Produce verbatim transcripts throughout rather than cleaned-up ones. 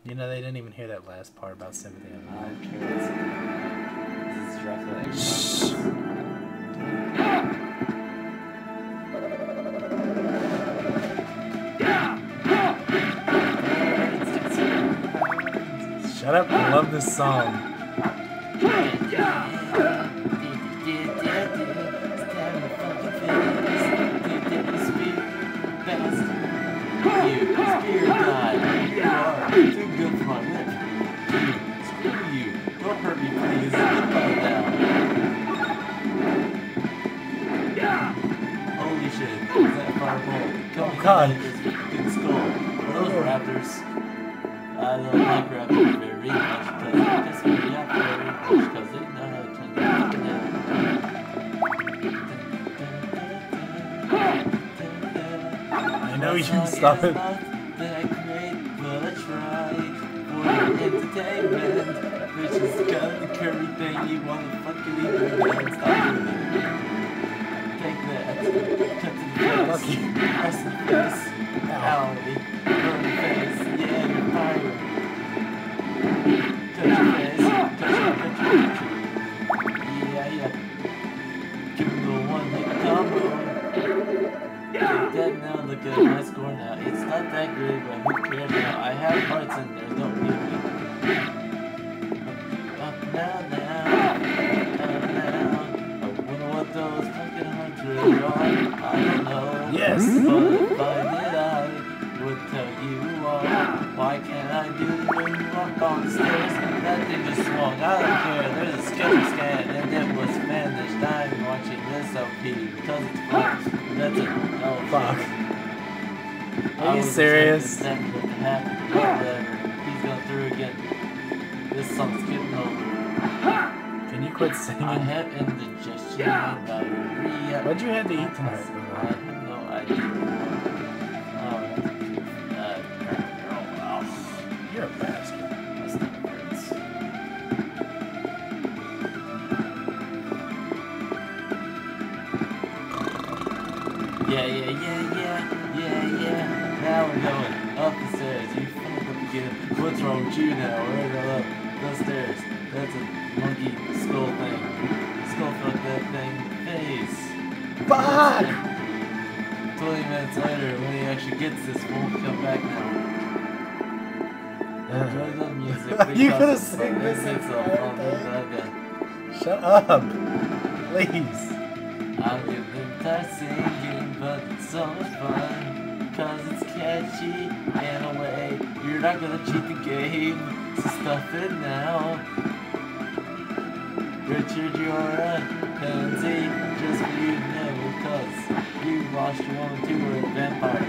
You know, they didn't even hear that last part about sympathy. I don't care what sympathy. This is Dracula. Shut up, I love this song. Oh God! Good skull. Well, those raptors. I don't like raptors very much because they piss me off very much because they know how to turn their fucking head. I know you can stop it. That great, but I try for your entertainment, which is kind of the curvy thing you want to fucking eat and stop doing it. Take that. Cut to the face. Press the face. Owie. Burn the face. Yeah, you're fired. Touch your face. Touch your, touch your, touch your. Yeah, yeah. Give him the one hit combo. Take that now. Look at my score now. It's not that great, but who cares now? I have hearts in there. Don't give me. Up now, now. Up now. I wonder what those fucking hearts really are. I don't know. Yes. But if I did, I would tell you all. Why can't I do the when you walk on the stairs? That thing just swung. I don't care. There's a skeleton scan and it was vanished. I'm watching this L P because it's fun. That's it. Oh Fuck. I Are you was serious? expecting that to happen. Whatever. He's going through again. This song's getting over. Can you quit singing? I have indigestion and diarrhea. What'd you have to eat I tonight? have no idea. Oh, uh, oh, You're a bastard. my stomach hurts. Yeah, yeah, yeah, yeah, yeah, yeah. Now we're going up the stairs. You fucked up again. What's wrong with you now? We're going up the stairs. That's a monkey skull thing. Skull fuck that thing face. Fuck! twenty minutes later, when he actually gets this, won't come back now. Enjoy the music. You could've because sang it this itself entire on the thing. saga. Shut up. Please. I'm getting tired singing, but it's so much fun. Cause it's catchy in a way. You're not gonna cheat the game, so stuff it now. Richard, you're a pansy, just so you know, cause you lost your woman to a vampire.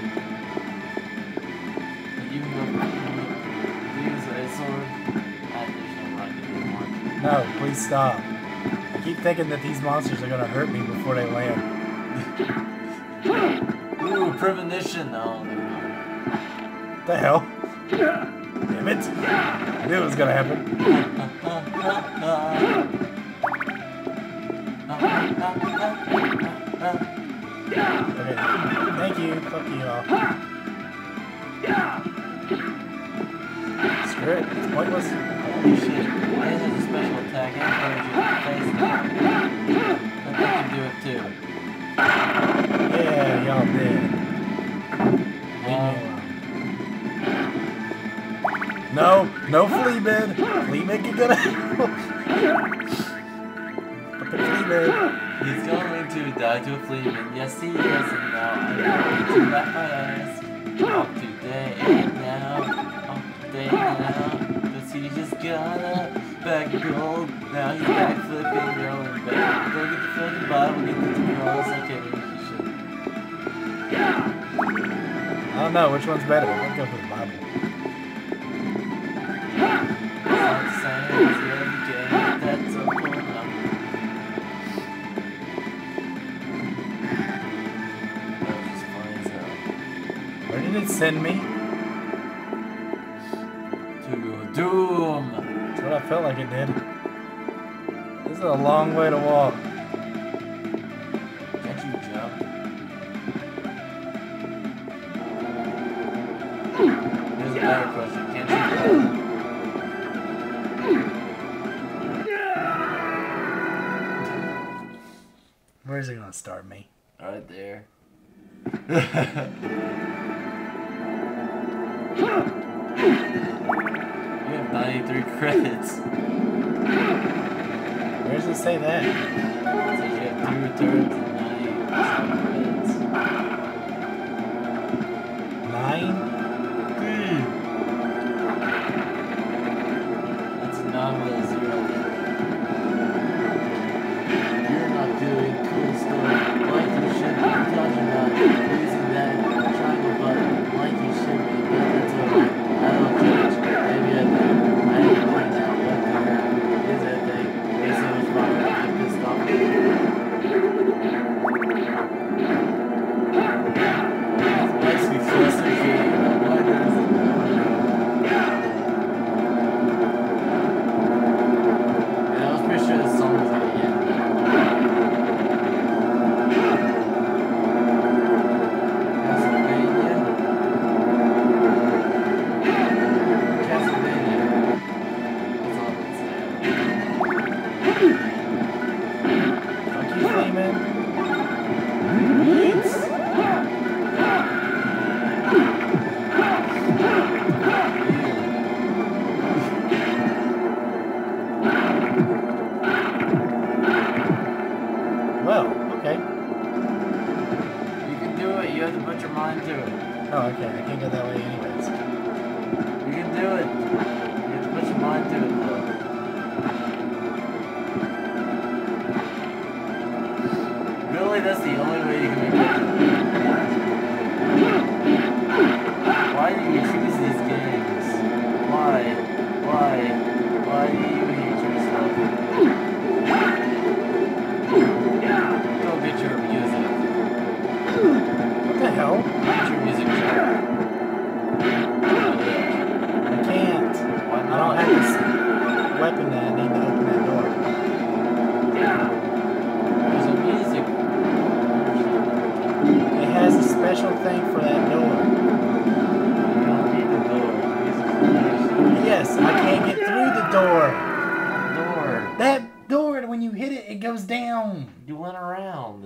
You know, use a sword. I there's no rocket anymore. No, please stop. I keep thinking that these monsters are gonna hurt me before they land. Ooh, premonition. Oh, no. What the hell? Damn it. I knew it was gonna happen. Okay, thank you. Fuck you all. Screw it. It's pointless. Holy shit. This is a special attack. I encourage you to face it. I think you do it too. Yeah, y'all did. Um, No, no flea bed. Flea bed can get out. Fucking flea bed. He's going to die to a flea, and yes he is, and now I'm going to wrap my eyes. Up today and now, up today now, cause he just got a bag of gold. Now he's back flipping, going back. Go get the fucking Bible, get the two rolls. Okay, maybe he should. I don't know which one's better. Let's go for the Bible. That's science, yeah, game. That's so cool now. That was just funny as hell. Where did it send me? To doom! That's what I felt like it did. This is a long way to walk. Can't you jump? Here's a better question. can't shoot. Where's it gonna start me? Right there. You have ninety-three credits. Where does it say that? It says you have two returns and ninety-seven credits. Nine? Three. That's a nine with a zero. You're not doing cool stuff like you should be talking about using that triangle button like you should be, but that's alright. I don't judge. Maybe I do. I ain't point out what the crap is that thing. Makes so much fun. I'm pissed off. Makes me frustrated. Why does it? Yeah, I was pretty sure this song was gonna end. Well, okay. You can do it, you have to put your mind to it. Oh, okay. I can't go that way anyways. You can do it. You have to put your mind to it, though. Really, that's the only way you can make it. Why do you choose these games? Why? Why? Why do you hate yourself? Go get your music. What the hell? Get your music track. I can't. Why I not? don't have this weapon that I need to open that door. There's a music. It has a special thing for that door. You don't need the door. Music's Yes, I can't get through the door. door. That door, when you hit it, it goes down. You went around.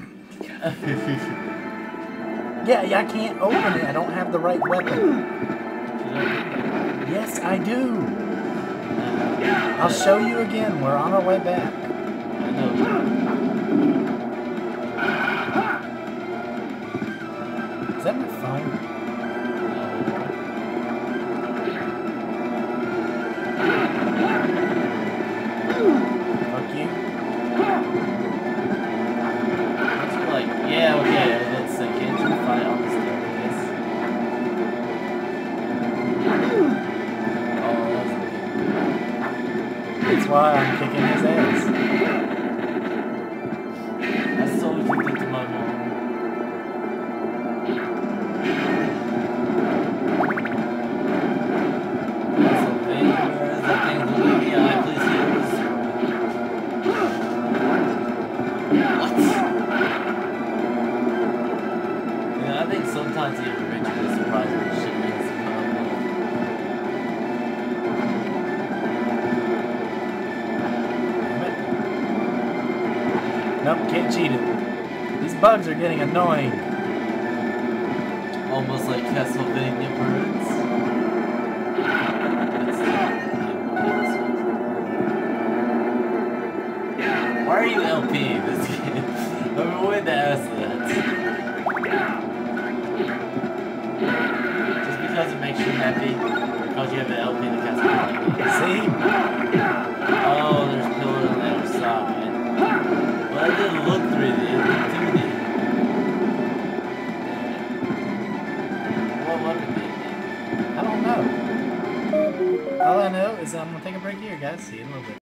Yeah, yeah, I can't open it. I don't have the right weapon. Yes, I do. I'll show you again. We're on our way back. I know. Is that my phone? Fuck you. Aren't you like, yeah, okay, let's say, can't you fight on the staircase? Oh, that's That's why I'm kicking his ass. That's so what you did to my mom. That's a thing, where is that thing looking me eye, please use? What? Yeah, I think sometimes the adventure is surprising as shit makes it come up. Nope, can't cheat it. These bugs are getting annoying. Almost like Castlevania birds. Why are you LPing this game? I've been waiting to ask that. Just because it makes you happy? Because you have an L P in the Castlevania. See? Oh, there's a pillar on the other side. Well, I didn't look three D, it looked two D. What weapon do you need? I don't know. All I know is I'm gonna take a break here, guys. See you in a little bit.